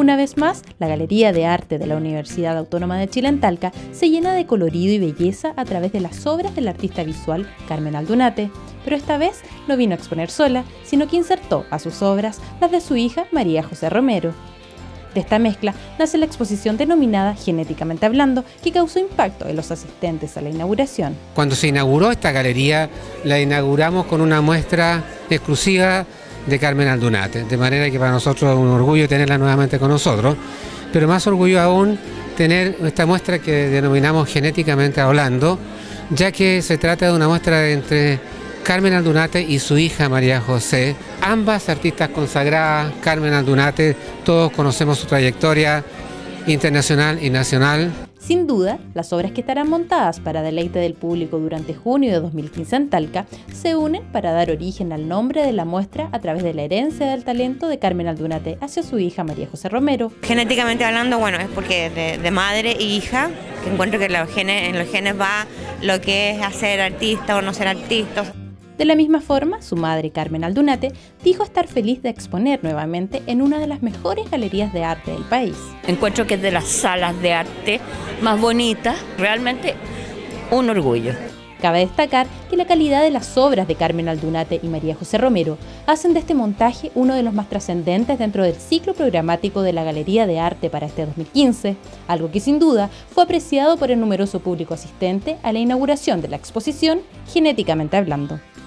Una vez más, la Galería de Arte de la Universidad Autónoma de Chile en Talca se llena de colorido y belleza a través de las obras del artista visual Carmen Aldunate, pero esta vez no vino a exponer sola, sino que insertó a sus obras las de su hija María José Romero. De esta mezcla nace la exposición denominada Genéticamente Hablando, que causó impacto en los asistentes a la inauguración. Cuando se inauguró esta galería, la inauguramos con una muestra exclusiva de Carmen Aldunate, de manera que para nosotros es un orgullo tenerla nuevamente con nosotros, pero más orgullo aún tener esta muestra que denominamos Genéticamente Hablando, ya que se trata de una muestra entre Carmen Aldunate y su hija María José, ambas artistas consagradas. Carmen Aldunate, todos conocemos su trayectoria internacional y nacional. Sin duda, las obras que estarán montadas para deleite del público durante junio de 2015 en Talca se unen para dar origen al nombre de la muestra a través de la herencia del talento de Carmen Aldunate hacia su hija María José Romero. Genéticamente hablando, bueno, es porque de madre e hija, que encuentro que en los genes va lo que es hacer artista o no ser artista. De la misma forma, su madre, Carmen Aldunate, dijo estar feliz de exponer nuevamente en una de las mejores galerías de arte del país. Encuentro que es de las salas de arte más bonitas, realmente un orgullo. Cabe destacar que la calidad de las obras de Carmen Aldunate y María José Romero hacen de este montaje uno de los más trascendentes dentro del ciclo programático de la Galería de Arte para este 2015, algo que sin duda fue apreciado por el numeroso público asistente a la inauguración de la exposición Genéticamente Hablando.